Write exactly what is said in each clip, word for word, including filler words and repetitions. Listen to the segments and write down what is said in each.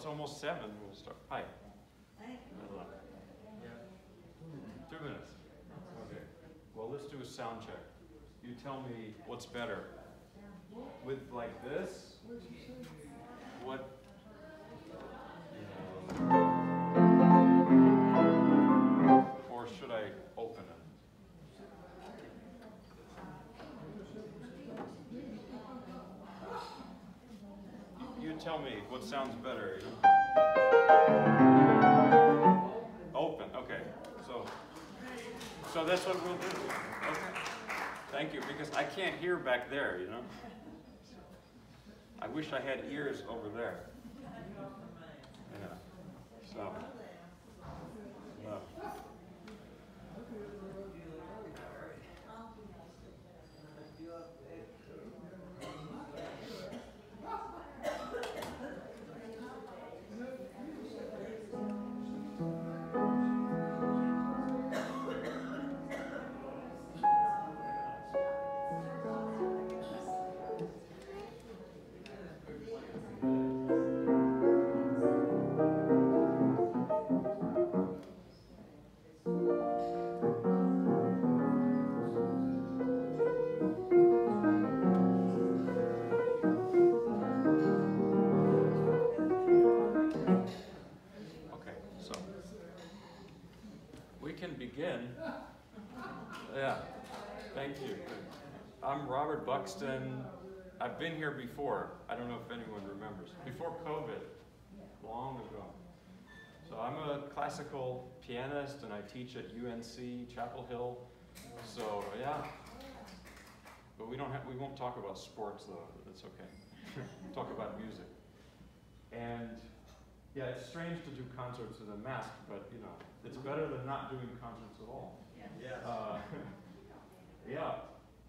it's almost seven. We'll start. Hi. Hello. Two minutes. Okay. Well, let's do a sound check. You tell me what's better. With like this, what? Or should I open it? You tell me what sounds better. Open. Okay. So, so that's what we'll do. Okay. Thank you, because I can't hear back there, you know. I wish I had ears over there. Yeah. So. No. Begin. Yeah, thank you. I'm Robert Buxton. I've been here before. I don't know if anyone remembers. Before COVID, long ago. So I'm a classical pianist and I teach at U N C, Chapel Hill. So yeah, but we don't have, we won't talk about sports though. That's okay. Talk about music. And yeah, it's strange to do concerts in a mask, but you know, it's better than not doing concerts at all. Yes. Uh, yeah.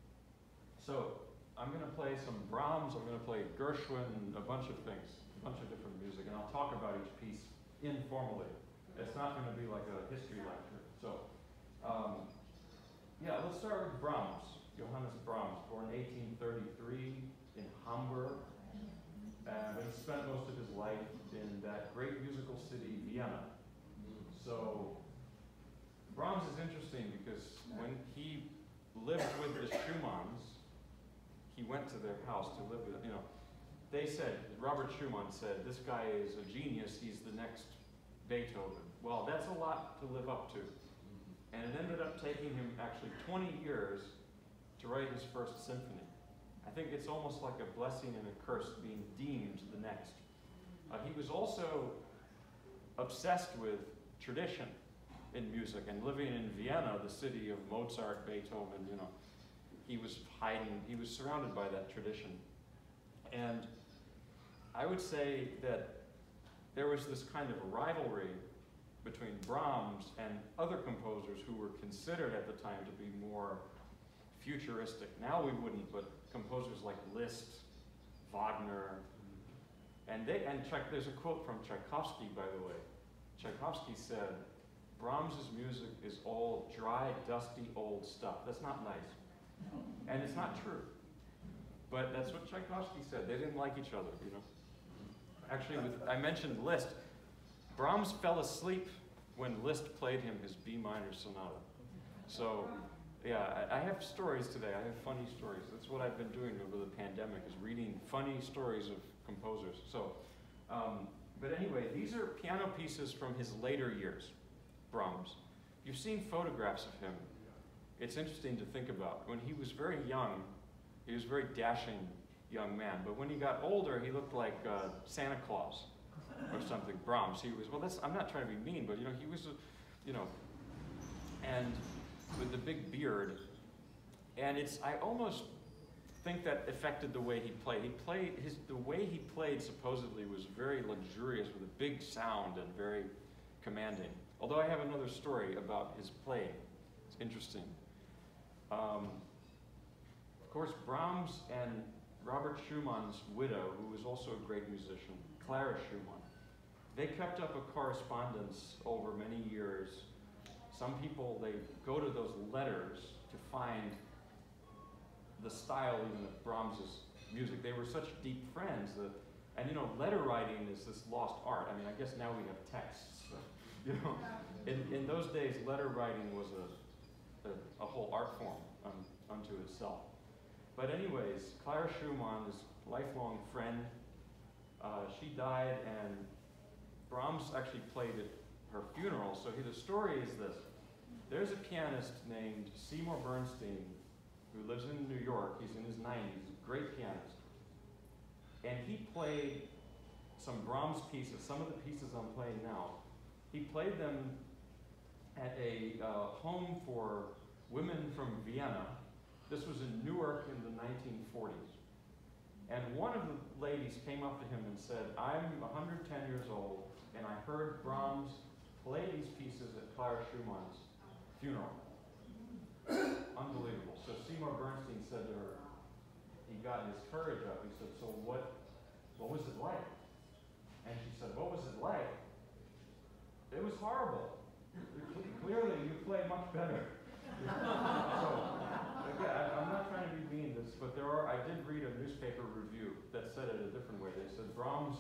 So I'm going to play some Brahms. I'm going to play Gershwin, a bunch of things, a bunch of different music, and I'll talk about each piece informally. It's not going to be like a history lecture. So um, yeah, let's start with Brahms. Johannes Brahms, born eighteen thirty-three in Hamburg. And he spent most of his life in that great musical city, Vienna. So Brahms is interesting because when he lived with the Schumanns, he went to their house to live with, you know, they said, Robert Schumann said, this guy is a genius, he's the next Beethoven. Well, that's a lot to live up to. And it ended up taking him actually twenty years to write his first symphony. I think it's almost like a blessing and a curse being deemed the next. Uh, he was also obsessed with tradition in music, and living in Vienna, the city of Mozart, Beethoven, you know, he was hiding, he was surrounded by that tradition. And I would say that there was this kind of rivalry between Brahms and other composers who were considered at the time to be more futuristic. Now we wouldn't, but composers like Liszt, Wagner, and they, and Tchai, there's a quote from Tchaikovsky, by the way. Tchaikovsky said, Brahms's music is all dry, dusty, old stuff. That's not nice. And it's not true. But that's what Tchaikovsky said. They didn't like each other, you know. Actually, with, I mentioned Liszt. Brahms fell asleep when Liszt played him his B minor sonata. So, yeah, I, I have stories today. I have funny stories. That's what I've been doing over the pandemic, is reading funny stories of composers. So, um, but anyway, these are piano pieces from his later years, Brahms. You've seen photographs of him. It's interesting to think about. When he was very young, he was a very dashing young man. But when he got older, he looked like uh, Santa Claus or something. Brahms. He was, well, that's, I'm not trying to be mean, but you know, he was, a, you know, and with the big beard. And it's, I almost think that affected the way he played. He played, his, the way he played supposedly was very luxurious with a big sound and very commanding. Although I have another story about his playing. It's interesting. Um, of course, Brahms and Robert Schumann's widow, who was also a great musician, Clara Schumann, they kept up a correspondence over many years. Some people, they go to those letters to find the style even of Brahms's music. They were such deep friends that And you know, letter writing is this lost art. I mean, I guess now we have texts. But, you know, in, in those days, letter writing was a, a, a whole art form um, unto itself. But anyways, Clara Schumann is a lifelong friend. Uh, she died, and Brahms actually played at her funeral. So the story is this. There's a pianist named Seymour Bernstein who lives in New York. He's in his nineties, he's a great pianist. And he played some Brahms pieces, some of the pieces I'm playing now. He played them at a uh, home for women from Vienna. This was in Newark in the nineteen forties. And one of the ladies came up to him and said, I'm one hundred ten years old, and I heard Brahms play these pieces at Clara Schumann's funeral. Unbelievable. So Seymour Bernstein said to her, he got his courage up. He said, so what, what was it like? And she said, what was it like? It was horrible. Clearly, you play much better. So, again, I'm not trying to be mean, this, but there are, I did read a newspaper review that said it a different way. They said Brahms,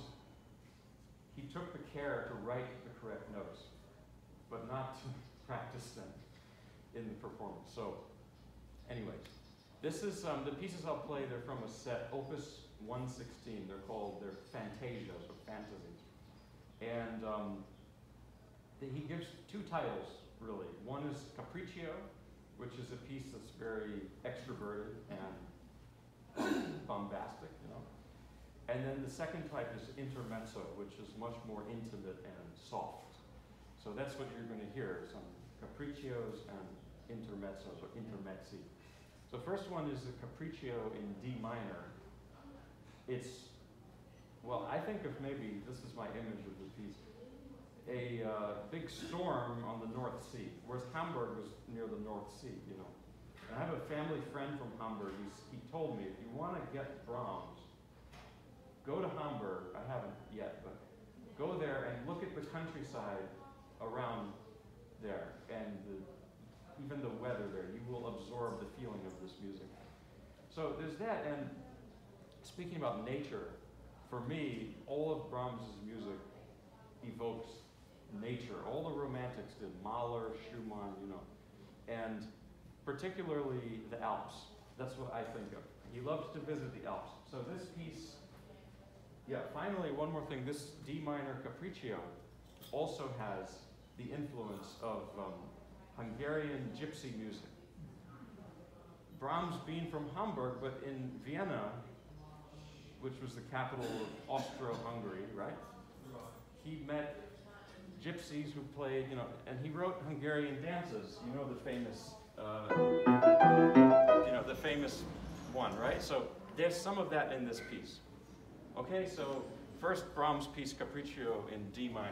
he took the care to write the correct notes, but not to practice them in the performance. So, anyways, this is, um, the pieces I'll play, they're from a set, Opus one sixteen. They're called, they're fantasias, or fantasies. And um, the, he gives two titles, really. One is Capriccio, which is a piece that's very extroverted and um, bombastic, you know. And then the second type is Intermezzo, which is much more intimate and soft. So that's what you're going to hear, some Capriccios and Intermezzos, or Intermezzi. So first one is the Capriccio in D minor. It's, well, I think of maybe, this is my image of the piece, a uh, big storm on the North Sea, whereas Hamburg was near the North Sea, you know. And I have a family friend from Hamburg. He's, he told me, if you want to get Brahms, go to Hamburg. I haven't yet, but go there and look at the countryside around there, and the, even the weather there. You will absorb the feeling of this music. So there's that, and speaking about nature, for me, all of Brahms's music evokes nature. All the romantics did, Mahler, Schumann, you know, and particularly the Alps. That's what I think of. He loves to visit the Alps. So this piece, yeah, finally, one more thing. This D minor Capriccio also has the influence of um, Hungarian gypsy music. Brahms being from Hamburg, but in Vienna, which was the capital of Austro-Hungary, right? He met gypsies who played, you know, and he wrote Hungarian dances. You know the famous, uh, you know, the famous one, right? So there's some of that in this piece. Okay, so first Brahms piece, Capriccio in D minor.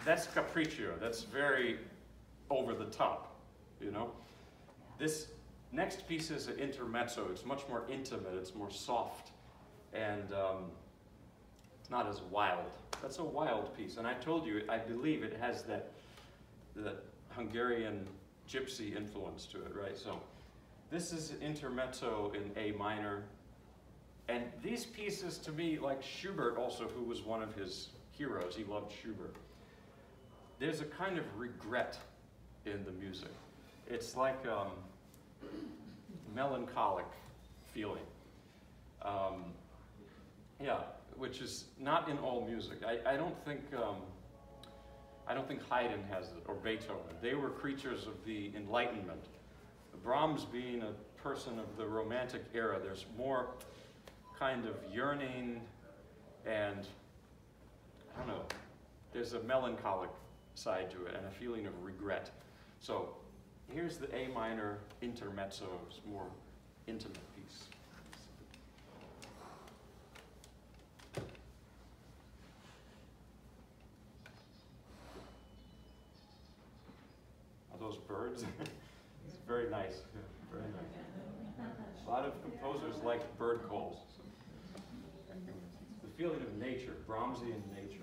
that's capriccio. That's very over the top, you know? This next piece is an intermezzo. It's much more intimate, it's more soft, and um, it's not as wild. That's a wild piece, and I told you, I believe it has that, that Hungarian gypsy influence to it, right? So this is an intermezzo in A minor, and these pieces to me, like Schubert also, who was one of his heroes, he loved Schubert. There's a kind of regret in the music. It's like um, melancholic feeling. Um, yeah, which is not in all music. I, I don't think um, I don't think Haydn has it, or Beethoven. They were creatures of the Enlightenment. Brahms being a person of the Romantic era, there's more kind of yearning and, I don't know, there's a melancholic side to it and a feeling of regret. So here's the A minor intermezzo, it's a more intimate piece. Are those birds? It's very nice, yeah, very nice. A lot of composers like bird calls. The feeling of nature, Brahmsian nature.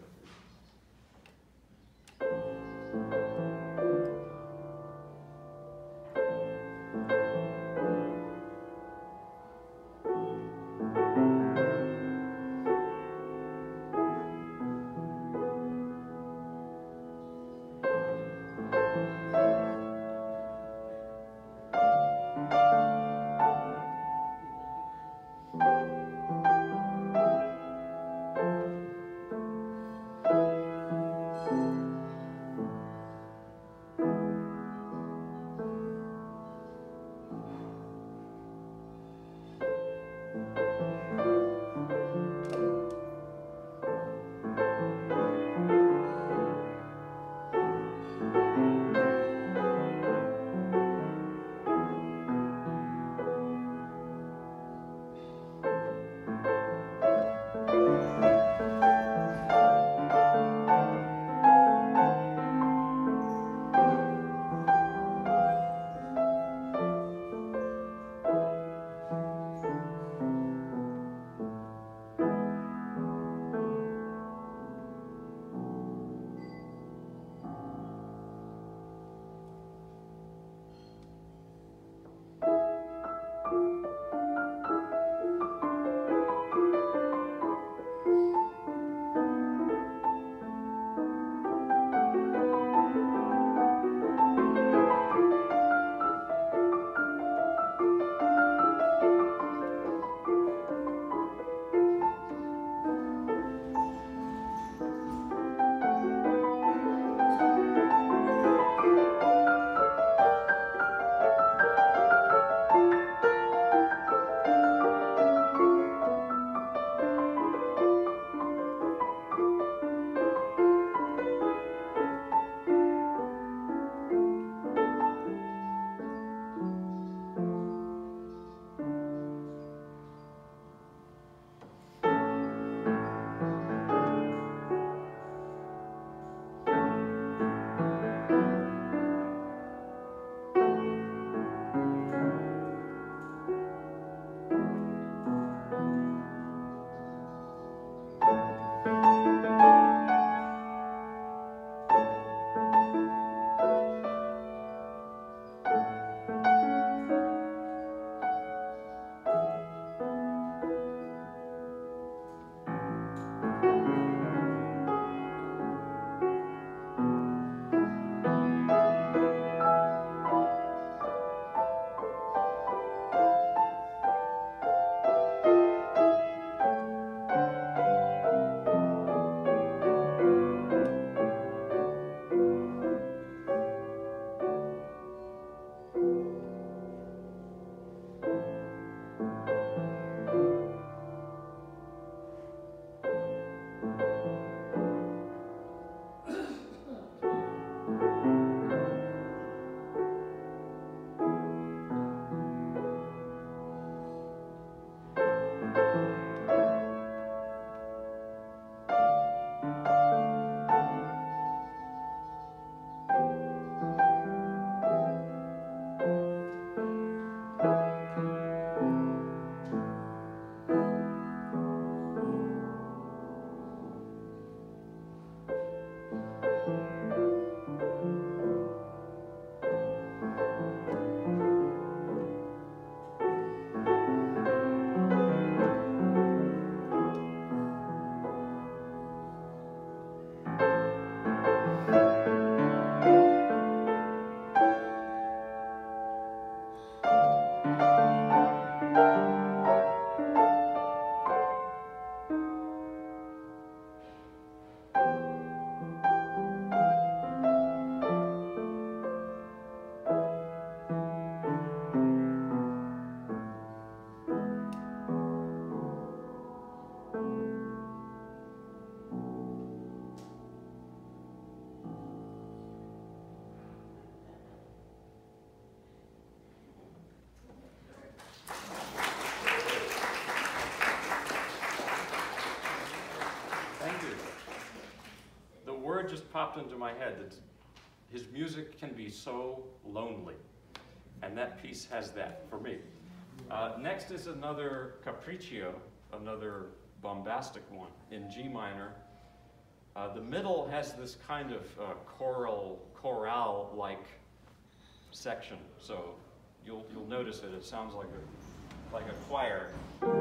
word just popped into my head that his music can be so lonely. And that piece has that for me. Uh, next is another capriccio, another bombastic one in G minor. Uh, the middle has this kind of uh, choral, chorale-like section. So you'll you'll notice it. It sounds like a like a choir.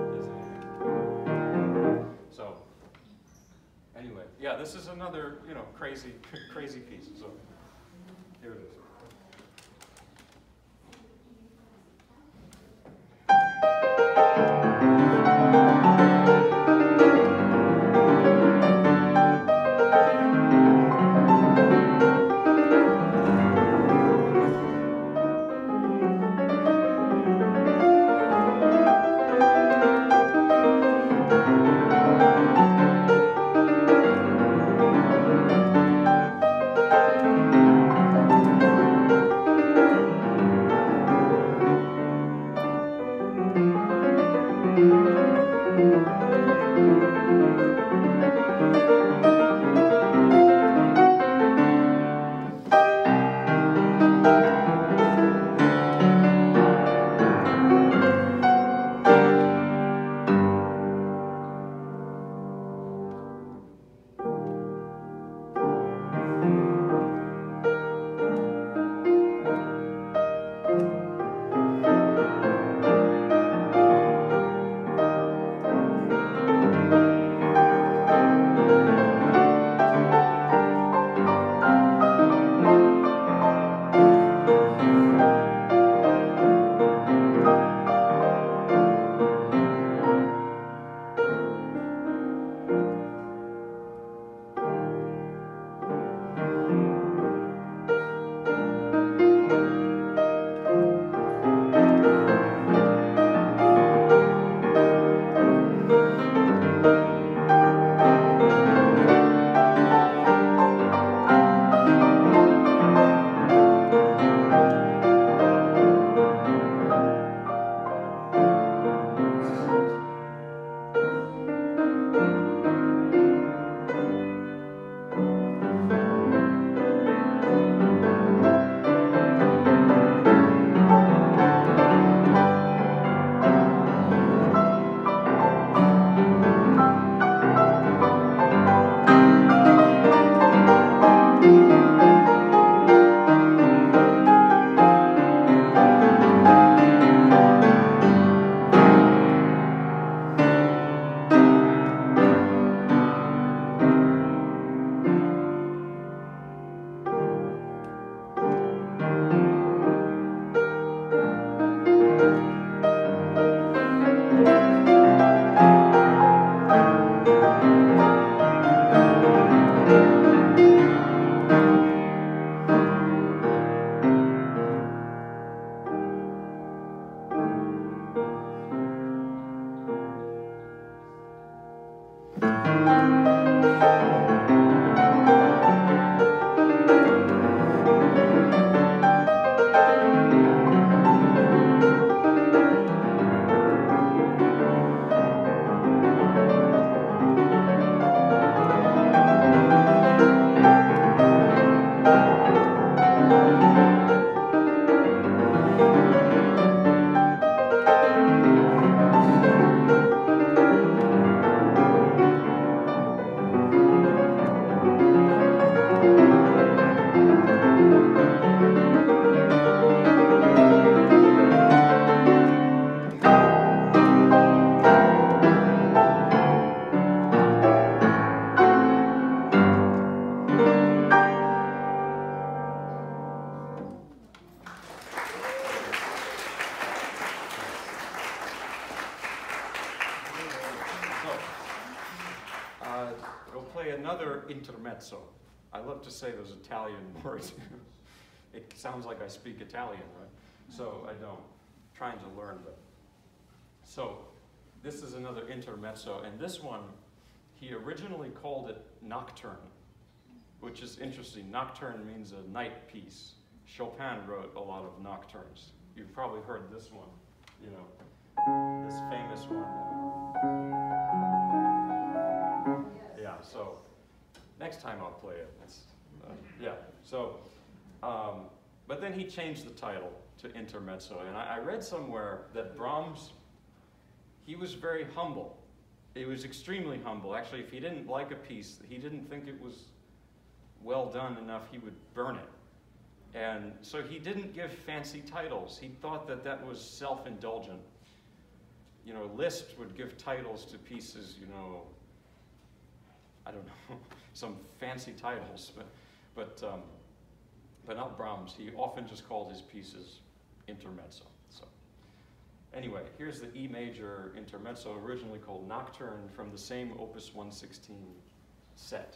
So anyway, yeah, this is another you know crazy crazy piece. So here it is. Another intermezzo. I love to say those Italian words. It sounds like I speak Italian, right? So I don't. I'm trying to learn them. So this is another intermezzo, and this one, he originally called it Nocturne, which is interesting. Nocturne means a night piece. Chopin wrote a lot of nocturnes. You've probably heard this one, you know, this famous one. Yeah, so next time I'll play it. It's, uh, yeah, so, um, but then he changed the title to Intermezzo, and I, I read somewhere that Brahms, he was very humble. He was extremely humble. Actually, if he didn't like a piece, he didn't think it was well done enough, he would burn it. And so he didn't give fancy titles. He thought that that was self-indulgent. You know, Liszt would give titles to pieces, you know, I don't know, some fancy titles, but, but, um, but not Brahms. He often just called his pieces Intermezzo. So, anyway, here's the E major Intermezzo, originally called Nocturne, from the same Opus one sixteen set.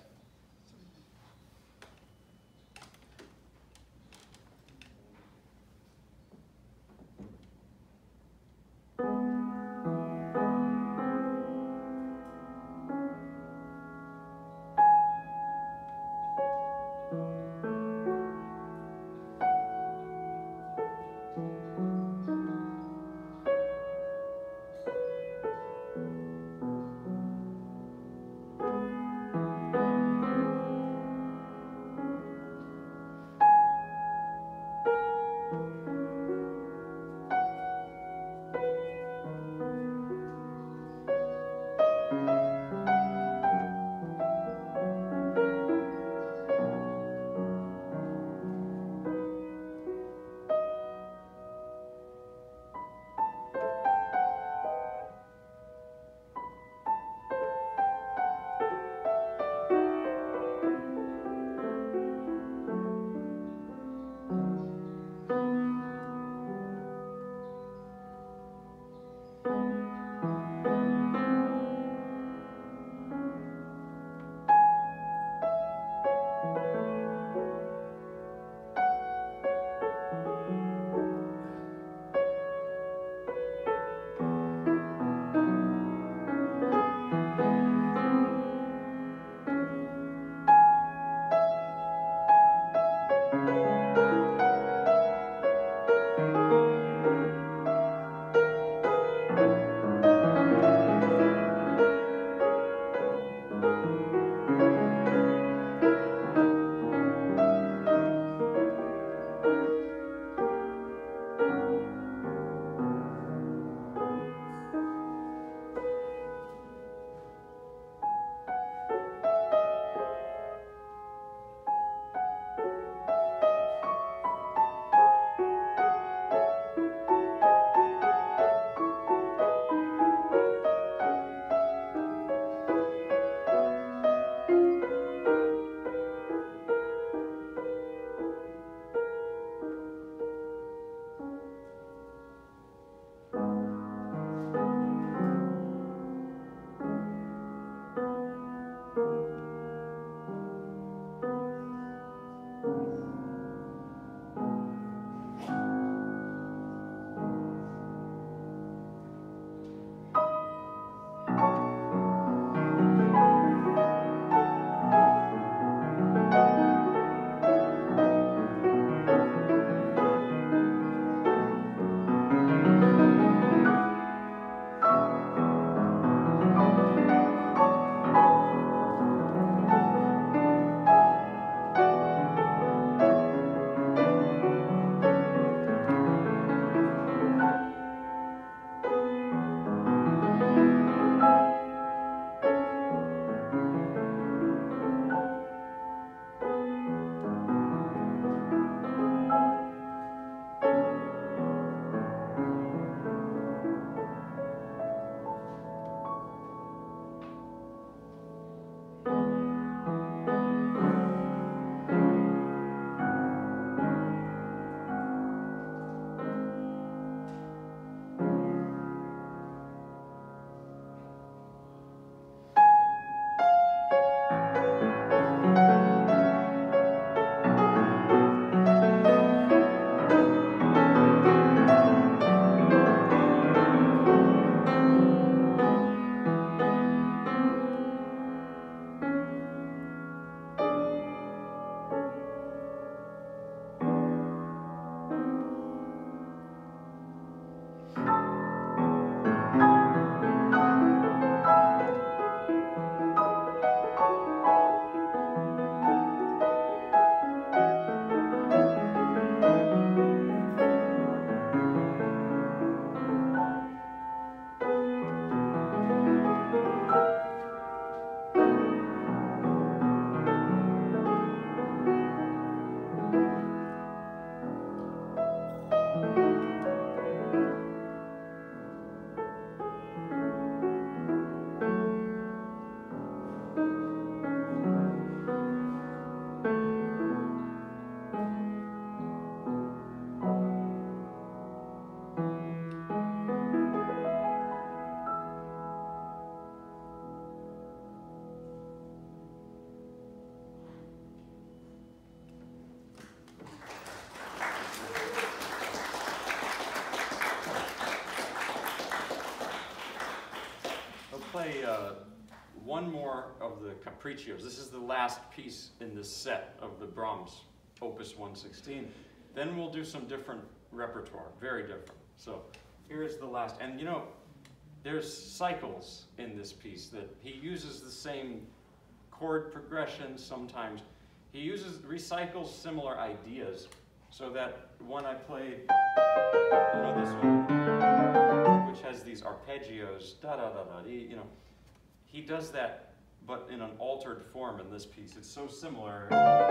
play uh, one more of the Capriccios. This is the last piece in this set of the Brahms Opus one sixteen. Then we'll do some different repertoire, very different. So here's the last, and you know, there's cycles in this piece that he uses the same chord progressions sometimes. He uses, recycles similar ideas so that when I played, you know, this one, which has these arpeggios, da da da da, you know, he does that, but in an altered form in this piece. It's so similar.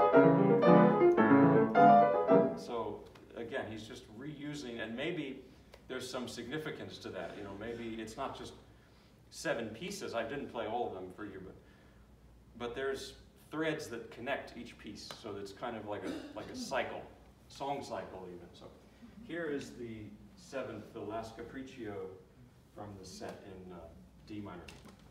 So again, he's just reusing, and maybe there's some significance to that. You know, maybe it's not just seven pieces. I didn't play all of them for you, but but there's threads that connect each piece, so it's kind of like a like a cycle, song cycle even. So here is the seventh, the last Capriccio from the set in uh, D minor.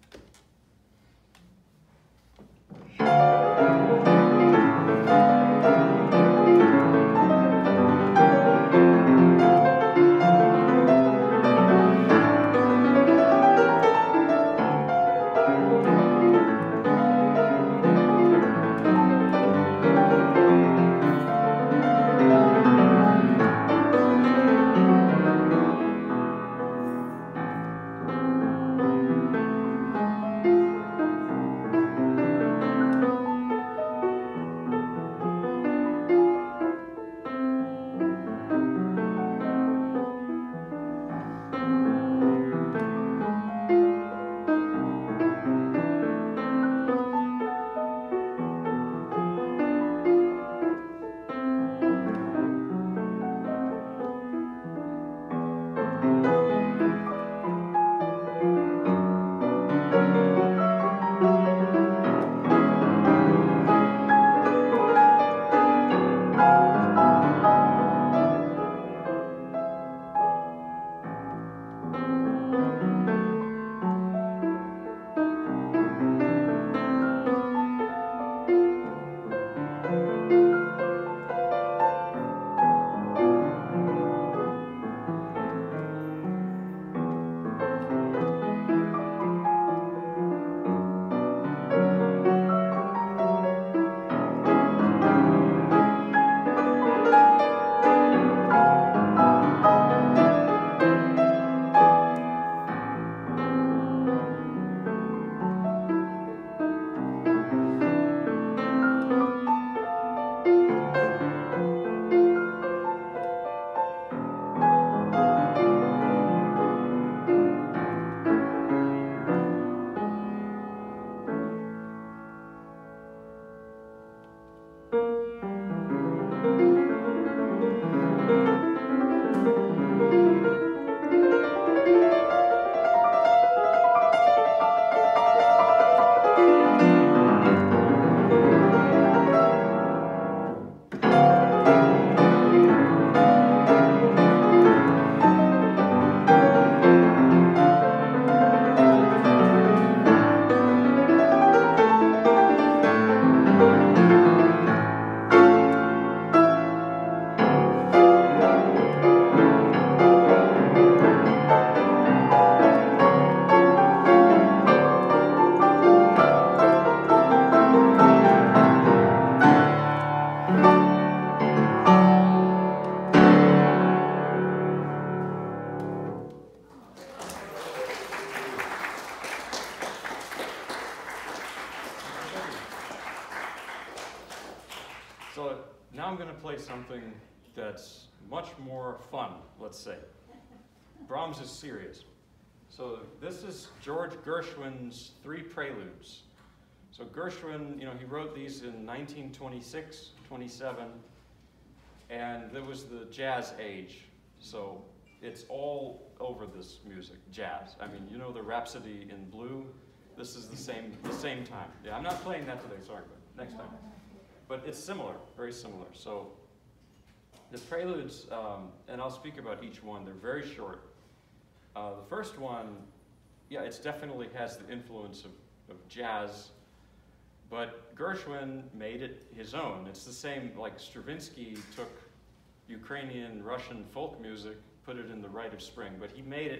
So now I'm going to play something that's much more fun, let's say. Brahms is serious. So this is George Gershwin's Three Preludes. So Gershwin, you know, he wrote these in nineteen twenty-six, twenty-seven, and there was the jazz age. So it's all over this music, jazz. I mean, you know the Rhapsody in Blue? This is the same, the same time. Yeah, I'm not playing that today, sorry, but next time. But it's similar, very similar. So the preludes, um, and I'll speak about each one, they're very short. Uh, the first one, yeah, it definitely has the influence of, of jazz, but Gershwin made it his own. It's the same, like Stravinsky took Ukrainian, Russian folk music, put it in the Rite of Spring, but he made it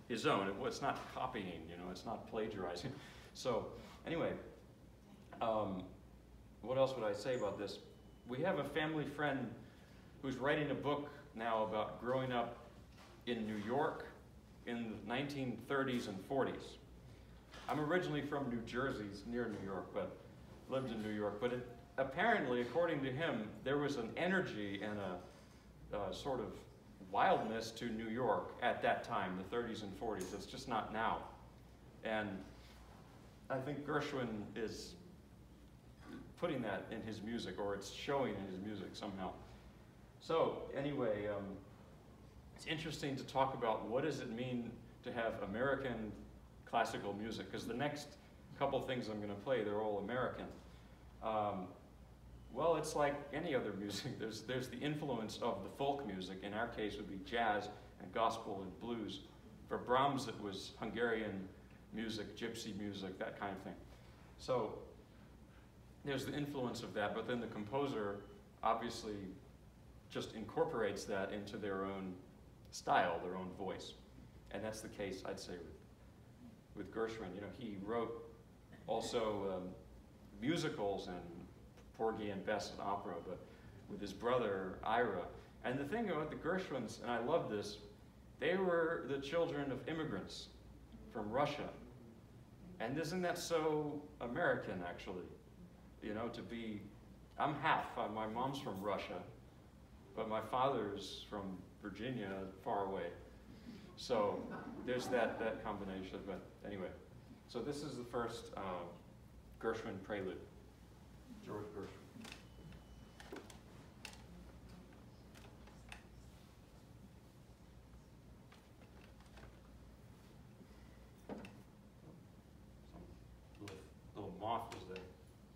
his own. It, it's not copying, you know, it's not plagiarizing. So anyway, um, what else would I say about this? We have a family friend who's writing a book now about growing up in New York in the nineteen thirties and forties. I'm originally from New Jersey, it's near New York, but lived in New York. But it, apparently, according to him, there was an energy and a, a sort of wildness to New York at that time, the thirties and forties. It's just not now. And I think Gershwin is putting that in his music, or it's showing in his music somehow. So anyway, um, it's interesting to talk about what does it mean to have American classical music, because the next couple things I'm going to play, they're all American. Um, well, it's like any other music. There's, there's the influence of the folk music. In our case, would be jazz and gospel and blues. For Brahms, it was Hungarian music, gypsy music, that kind of thing. So there's the influence of that, but then the composer obviously just incorporates that into their own style, their own voice. And that's the case, I'd say, with, with Gershwin. You know, he wrote also um, musicals and Porgy and Bess and opera, but with his brother, Ira. And the thing about the Gershwins, and I love this, they were the children of immigrants from Russia. And isn't that so American, actually? You know, to be, I'm half, uh, my mom's from Russia, but my father's from Virginia, far away. So there's that, that combination, but anyway. So this is the first uh, Gershwin prelude, George Gershwin. Some little moth was there.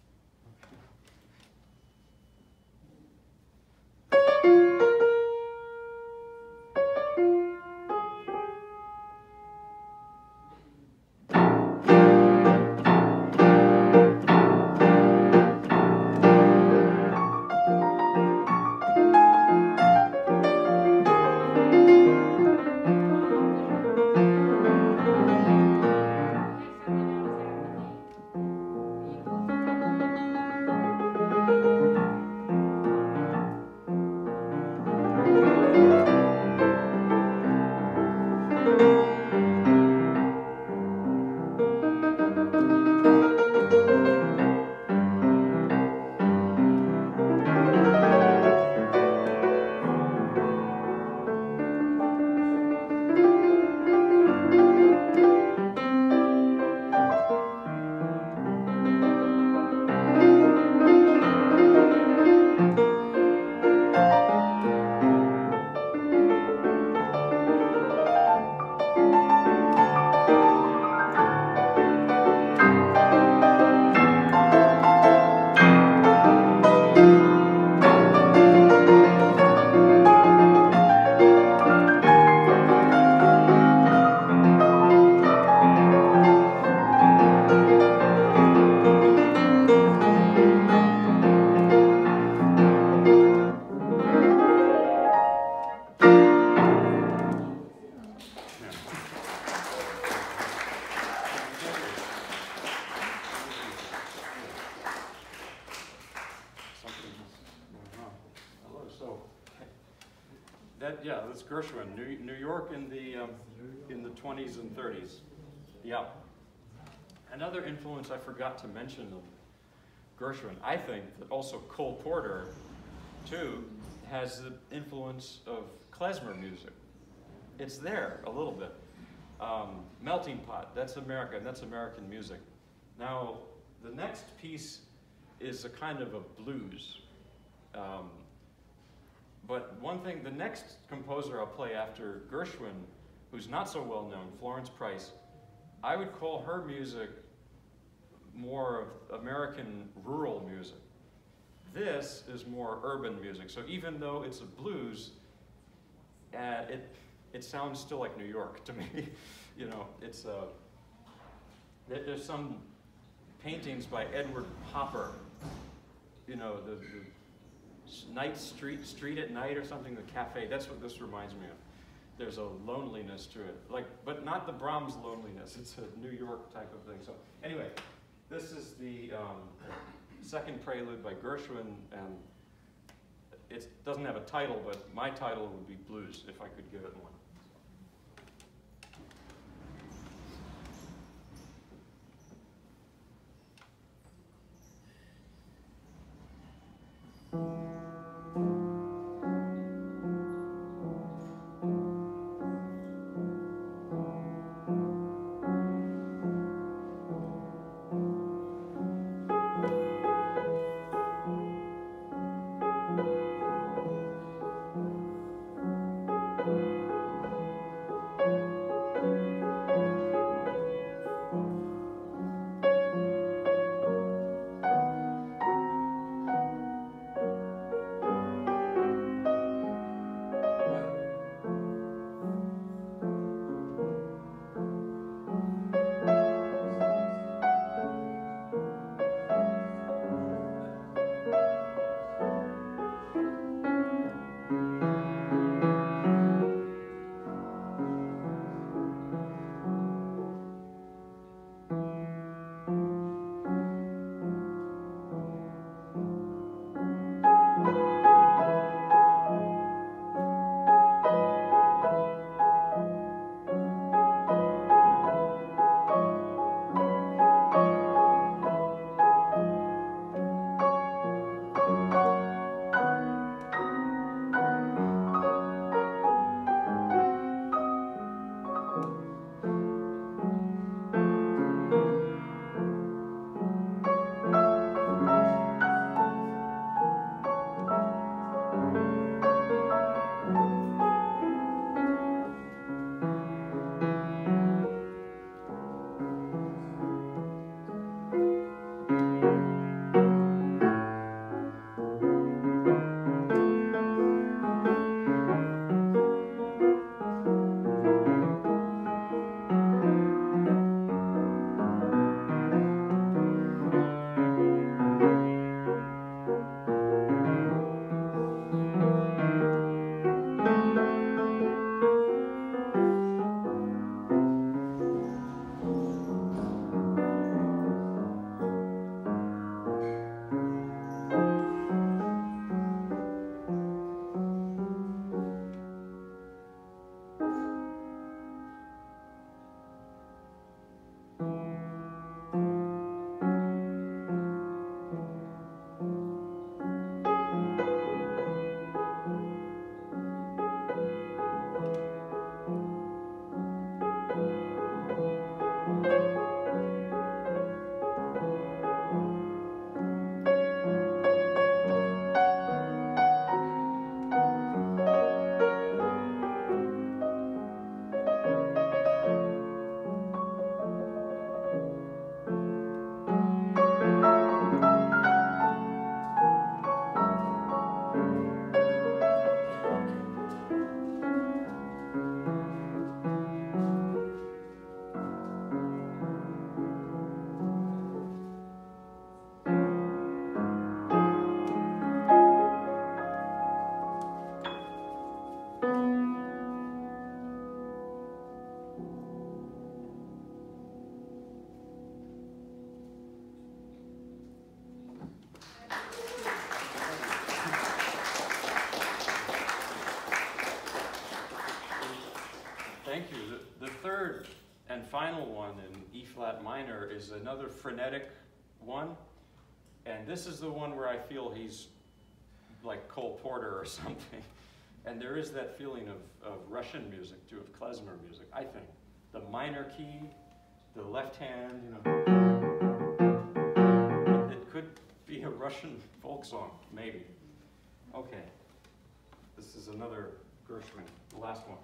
That, yeah, that's Gershwin, New, New York in the, um, in the twenties and thirties. Yeah. Another influence I forgot to mention of Gershwin, I think that also Cole Porter, too, has the influence of klezmer music. It's there a little bit. Um, Melting Pot, that's American, that's American music. Now, the next piece is a kind of a blues. Um, But one thing, the next composer I'll play after Gershwin, who's not so well known, Florence Price, I would call her music more of American rural music. This is more urban music. So even though it's a blues, uh, it it sounds still like New York to me. You know, it's uh, there's some paintings by Edward Hopper. You know, the, the Night Street, Street at Night or something, the cafe, that's what this reminds me of. there's a loneliness to it, like, but not the Brahms loneliness. It's a New York type of thing. So anyway, this is the um, second prelude by Gershwin, and it doesn't have a title, but my title would be Blues if I could give it one. And final one in E flat minor is another frenetic one, and this is the one where I feel he's like Cole Porter or something. And there is that feeling of, of Russian music too, of klezmer music, I think. The minor key, the left hand, you know. It, it could be a Russian folk song, maybe. Okay, this is another Gershwin, the last one.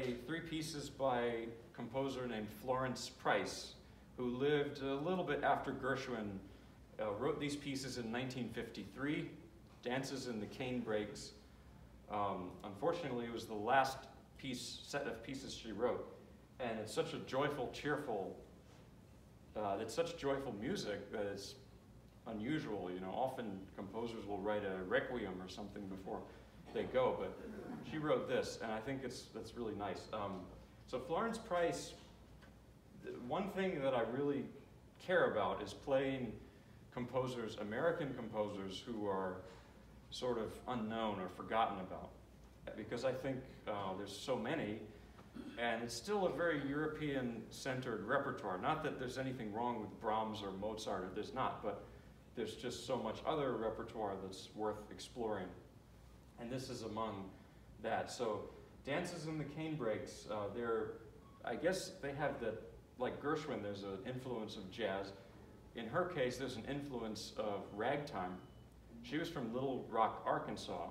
play three pieces by a composer named Florence Price, who lived a little bit after Gershwin, uh, wrote these pieces in nineteen fifty-three, Dances in the Canebrakes. Um, unfortunately, it was the last piece, set of pieces she wrote, and it's such a joyful, cheerful, uh, it's such joyful music that it's unusual. You know, often composers will write a requiem or something before they go, but she wrote this, and I think it's that's really nice. Um, so Florence Price, one thing that I really care about is playing composers, American composers, who are sort of unknown or forgotten about, because I think uh, there's so many, and it's still a very European-centered repertoire. Not that there's anything wrong with Brahms or Mozart, or there's not, but there's just so much other repertoire that's worth exploring, and this is among that. So Dances in the Canebrakes, uh, they're, I guess they have the, like Gershwin, there's an influence of jazz. In her case, there's an influence of ragtime. She was from Little Rock, Arkansas,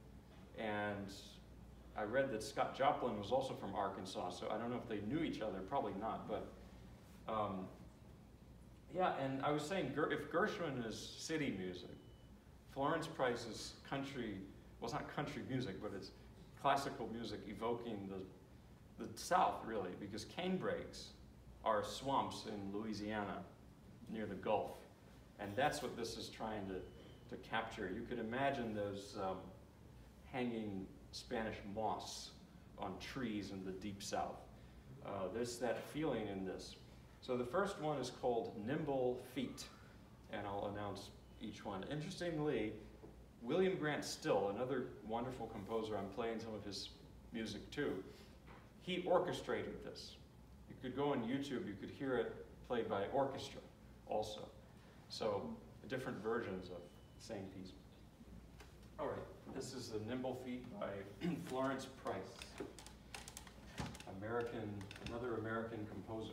and I read that Scott Joplin was also from Arkansas, so I don't know if they knew each other, probably not, but um, yeah, and I was saying, if Gershwin is city music, Florence Price is country, well, it's not country music, but it's classical music evoking the, the South, really, because canebrakes are swamps in Louisiana near the Gulf, and that's what this is trying to to capture. You could imagine those um, hanging Spanish moss on trees in the deep south. Uh, there's that feeling in this. So the first one is called Nimble Feet, and I'll announce each one. Interestingly, William Grant Still, another wonderful composer, I'm playing some of his music too, he orchestrated this. You could go on YouTube, you could hear it played by orchestra also. So different versions of same piece. All right, this is the Nimble Feet by Florence Price, American, another American composer.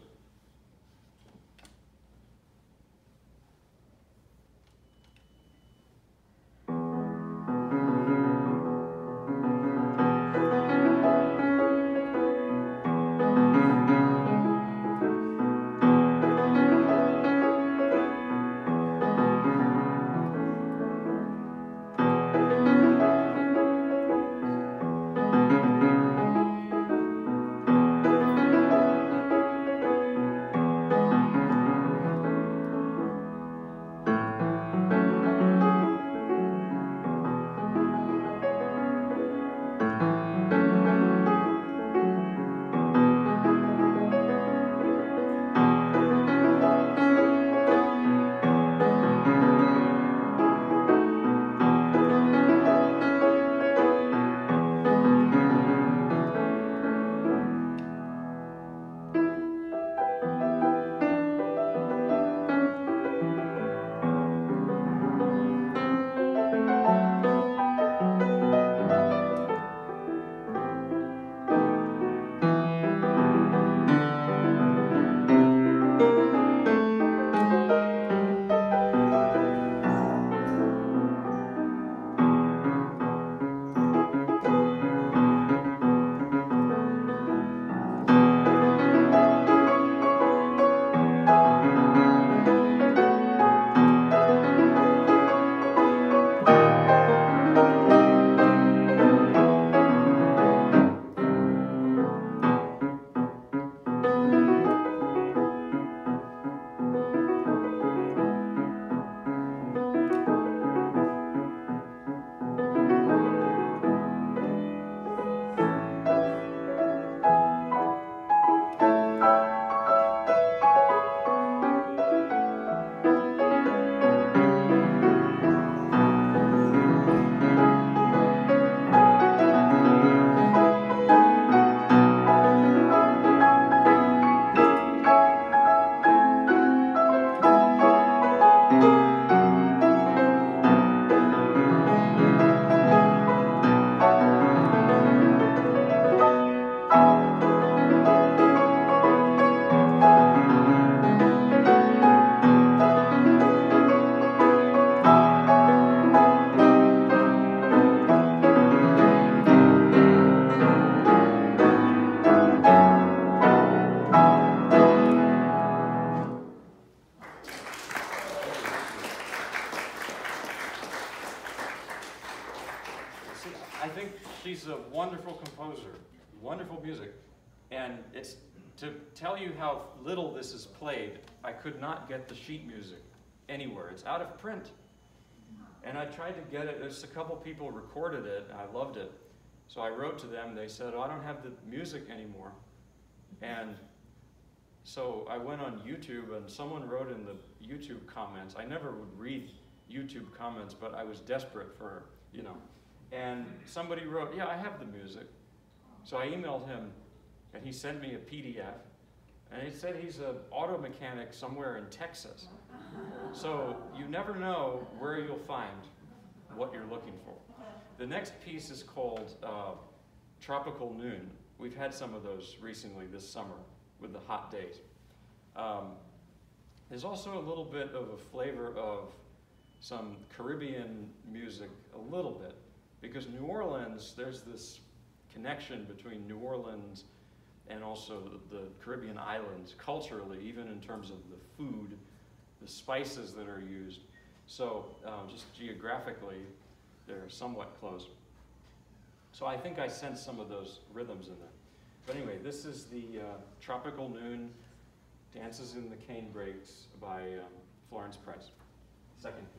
think she's a wonderful composer, wonderful music. And it's, to tell you how little this is played, I could not get the sheet music anywhere. It's out of print. And I tried to get it, there's a couple people recorded it, and I loved it. So I wrote to them, they said, oh, I don't have the music anymore. And so I went on YouTube, and someone wrote in the YouTube comments, I never would read YouTube comments, but I was desperate for, you know. And somebody wrote, yeah, I have the music. So I emailed him, and he sent me a P D F, and he said he's an auto mechanic somewhere in Texas. So you never know where you'll find what you're looking for. The next piece is called uh, Tropical Noon. We've had some of those recently this summer with the hot days. Um, there's also a little bit of a flavor of some Caribbean music, a little bit, because New Orleans, there's this connection between New Orleans and also the, the Caribbean islands culturally, even in terms of the food, the spices that are used. So um, just geographically, they're somewhat close. So I think I sense some of those rhythms in there. But anyway, this is the uh, Tropical Noon, Dances in the Cane Brakes by um, Florence Price. Second piece.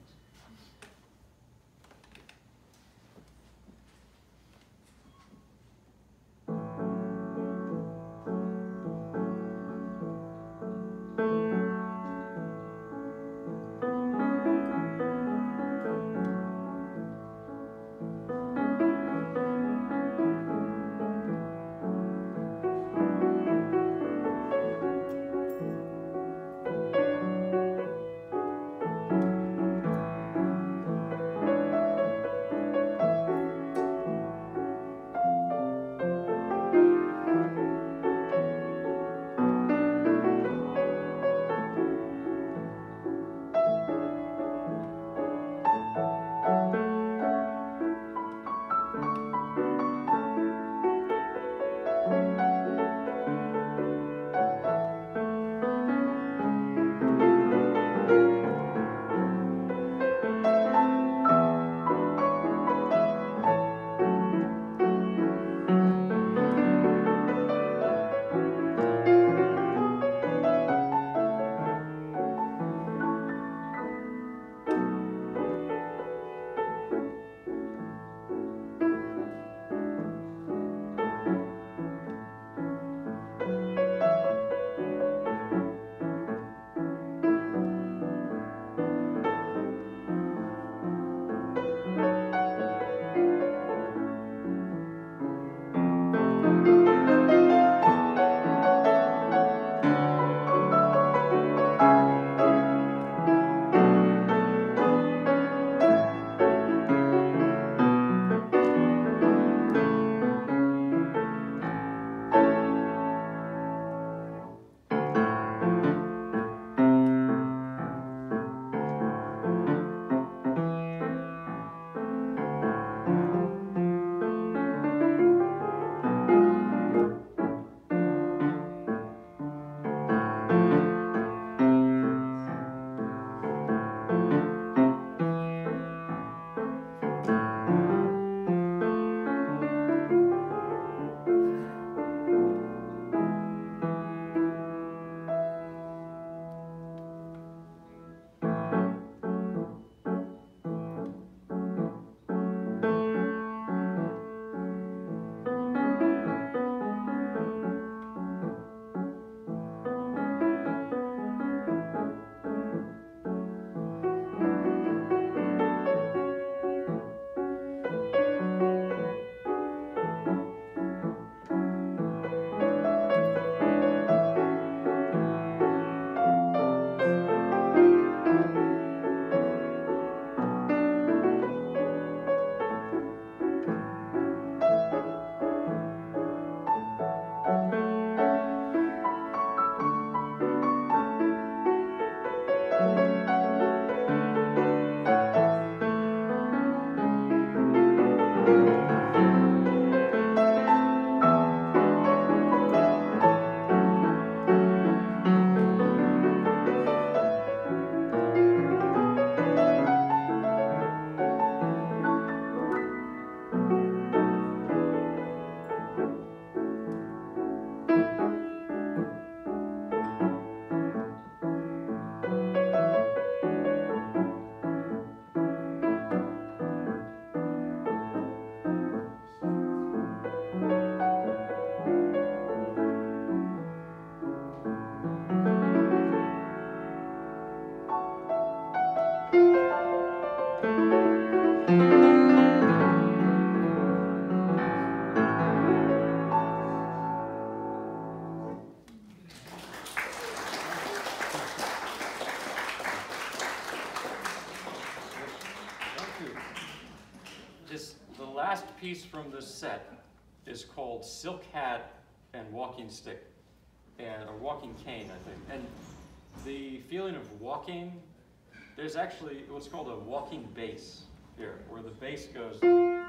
last piece from this set is called Silk Hat and Walking Stick, and or Walking Cane, I think. And the feeling of walking, there's actually what's called a walking bass here, where the bass goes.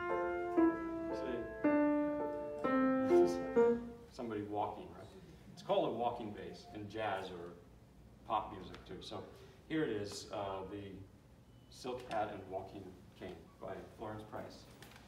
See, somebody walking, right? It's called a walking bass in jazz or pop music too. So here it is, uh, the Silk Hat and Walking Cane by Florence Price.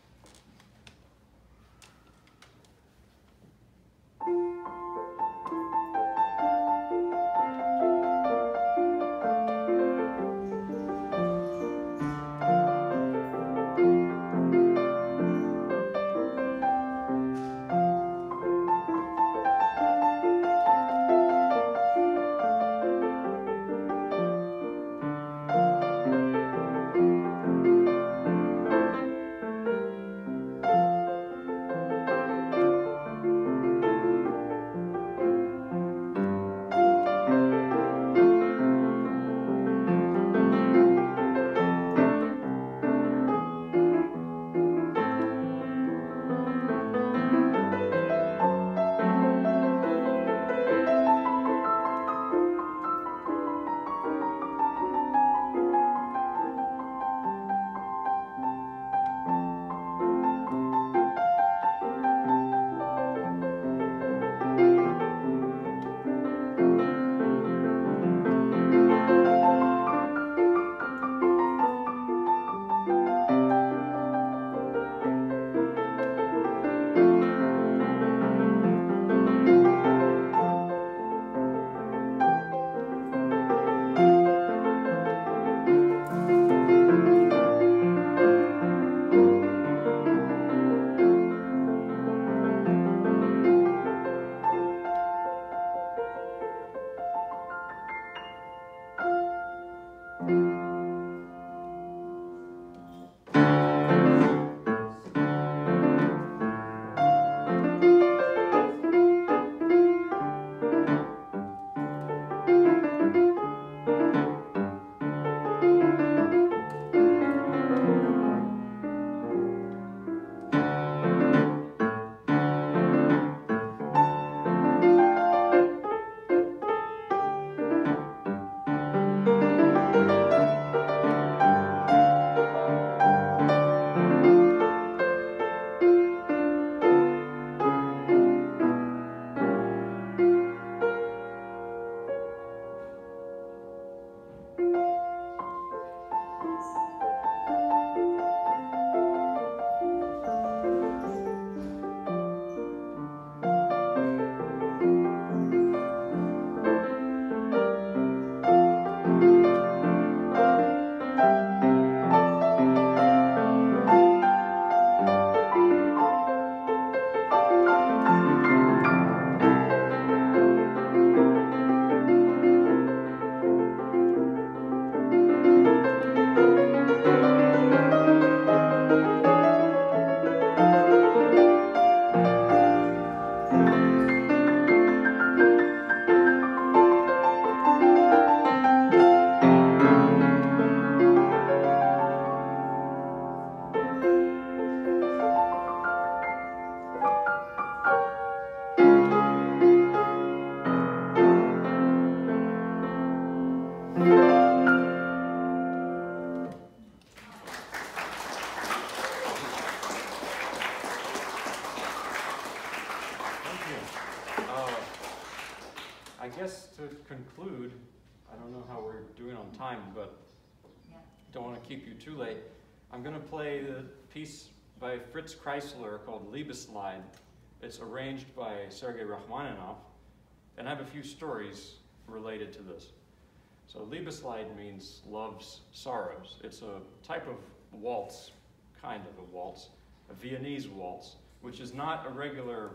I guess to conclude, I don't know how we're doing on time, but Yeah. don't want to keep you too late. I'm going to play the piece by Fritz Kreisler called Liebeslied. It's arranged by Sergei Rachmaninoff, and I have a few stories related to this. So Liebeslied means love's sorrows. It's a type of waltz, kind of a waltz, a Viennese waltz, which is not a regular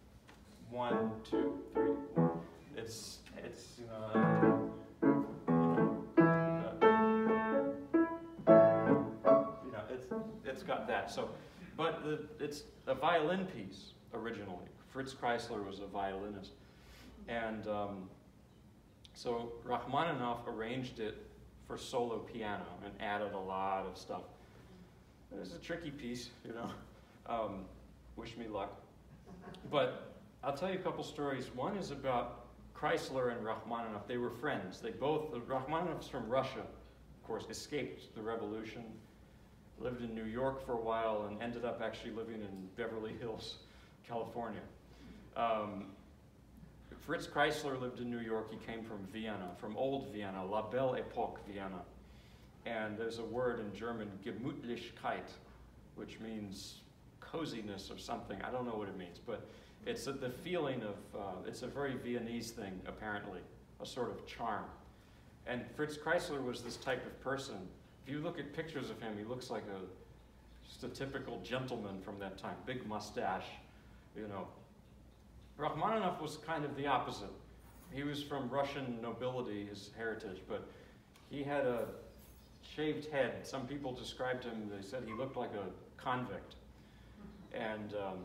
one, two, three, four. It's, it's, you know, you know, it's, it's got that. So, but the, it's a violin piece originally. Fritz Kreisler was a violinist. And um, so Rachmaninoff arranged it for solo piano and added a lot of stuff. It's a tricky piece, you know. Um, wish me luck. But I'll tell you a couple stories. One is about Chrysler and Rachmaninoff. They were friends. They both, Rachmaninoff's from Russia, of course, escaped the revolution, lived in New York for a while, and ended up actually living in Beverly Hills, California. Um, Fritz Kreisler lived in New York. He came from Vienna, from old Vienna, La Belle Époque Vienna. And there's a word in German, Gemütlichkeit, which means coziness or something. I don't know what it means, but it's a, the feeling of, uh, it's a very Viennese thing, apparently, a sort of charm. And Fritz Kreisler was this type of person. If you look at pictures of him, he looks like a, just a typical gentleman from that time, big mustache, you know. Rachmaninoff was kind of the opposite. He was from Russian nobility, his heritage, but he had a shaved head. Some people described him, they said he looked like a convict. And um,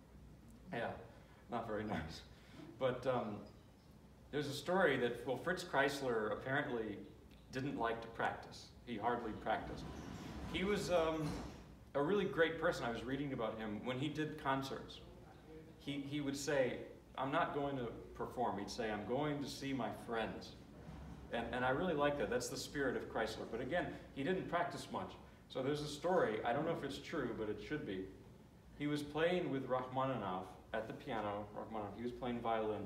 yeah, not very nice. But um, there's a story that, well, Fritz Kreisler apparently didn't like to practice. He hardly practiced. He was um, a really great person. I was reading about him. When he did concerts, he, he would say, I'm not going to perform. He'd say, I'm going to see my friends. And, and I really like that. That's the spirit of Kreisler. But again, he didn't practice much. So there's a story, I don't know if it's true, but it should be. He was playing with Rachmaninoff at the piano. Rachmaninoff, he was playing violin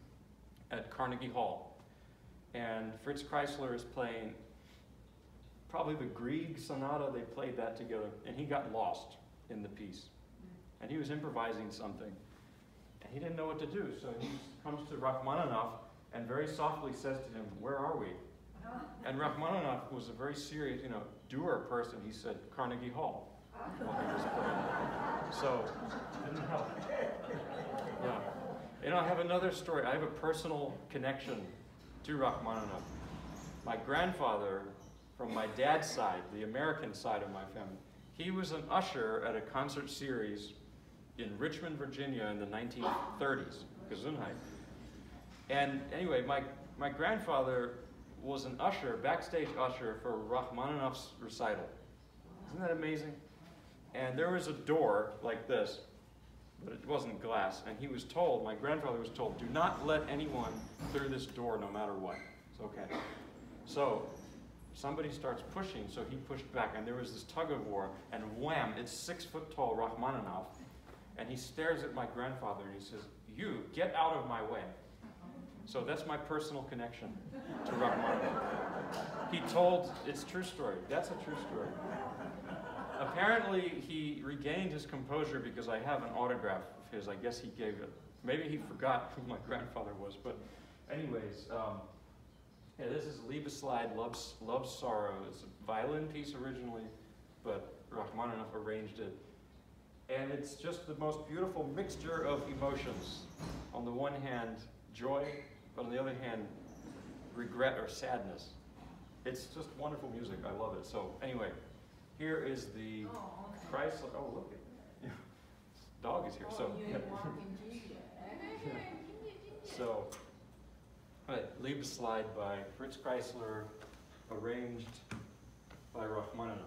at Carnegie Hall. And Fritz Kreisler is playing probably the Grieg Sonata. They played that together. And he got lost in the piece. And he was improvising something. And he didn't know what to do. So he comes to Rachmaninoff and very softly says to him, where are we? And Rachmaninoff was a very serious, you know, doer person. He said, Carnegie Hall. While he was playing. So, didn't help. Yeah. And I have another story. I have a personal connection to Rachmaninoff. My grandfather, from my dad's side, the American side of my family, he was an usher at a concert series in Richmond, Virginia in the nineteen thirties, Gesundheit. And anyway, my, my grandfather was an usher, backstage usher for Rachmaninoff's recital. Isn't that amazing? And there was a door like this, but it wasn't glass. And he was told, my grandfather was told, do not let anyone through this door no matter what. It's okay. So somebody starts pushing, so he pushed back. And there was this tug of war, and wham, it's six foot tall Rachmaninoff. And he stares at my grandfather and he says, you, get out of my way. So that's my personal connection to Rachmaninoff. He told, it's a true story. That's a true story. Apparently, he regained his composure because I have an autograph of his. I guess he gave it. Maybe he forgot who my grandfather was. But anyways, um, yeah, this is Liebeslied, Love, Love Sorrow. It's a violin piece originally, but Rachmaninoff arranged it. And it's just the most beautiful mixture of emotions. On the one hand, joy, but on the other hand, regret or sadness. It's just wonderful music. I love it. So anyway, here is the Chrysler. Oh, look, it, dog is here. So, so, right, Liebeslied by Fritz Kreisler, arranged by Rachmaninoff.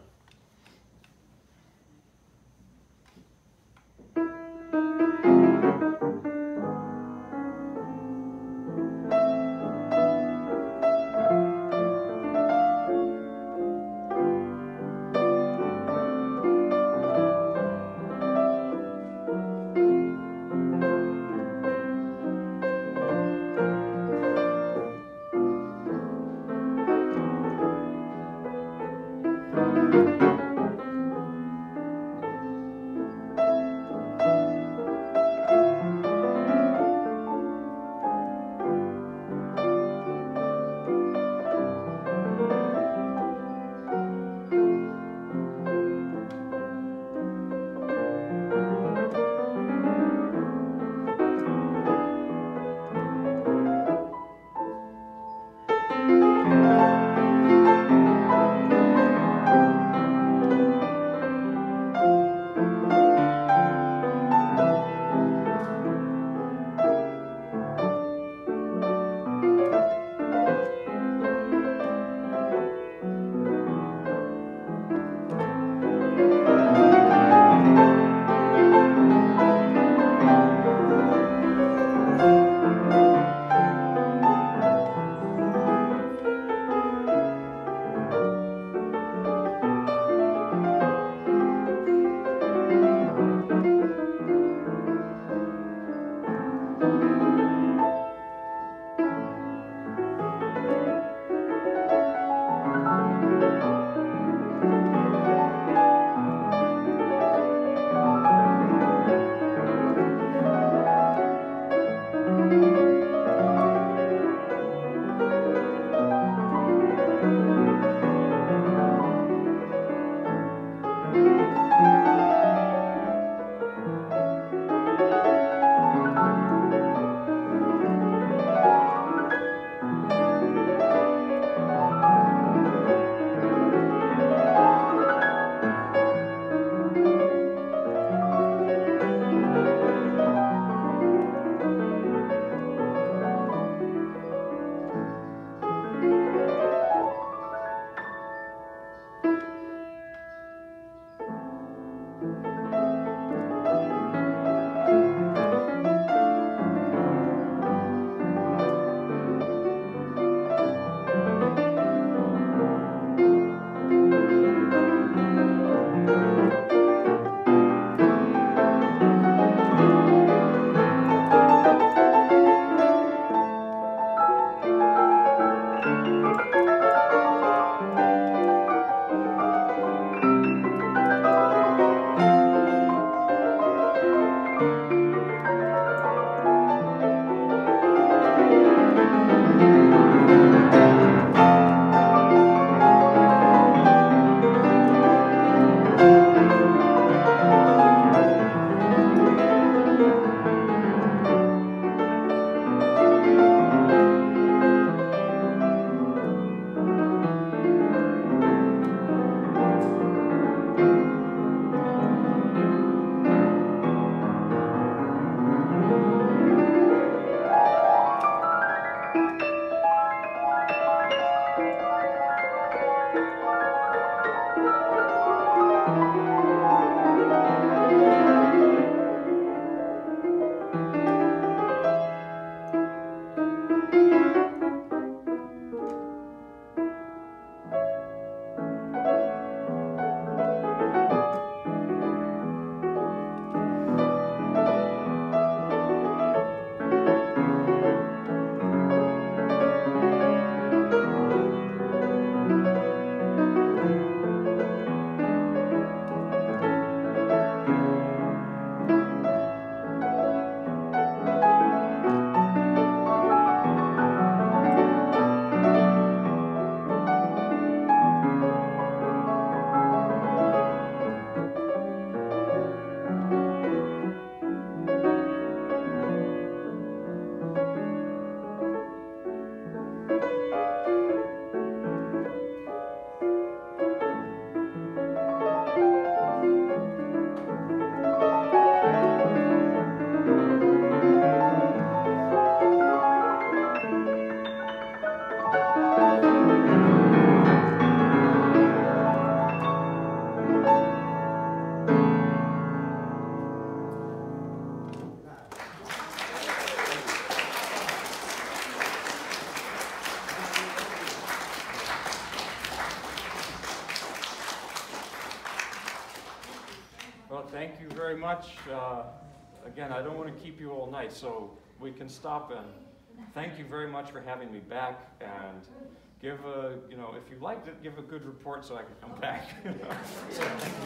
Well, thank you very much. Uh, again, I don't want to keep you all night, so we can stop and thank you very much for having me back, and give a, you know, if you liked it, give a good report so I can come back. So,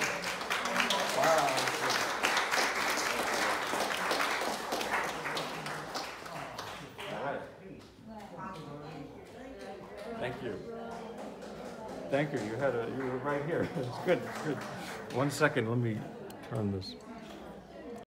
wow. All right. Thank you. Thank you. You had a, you were right here. It's good. Good. One second. Let me turn this.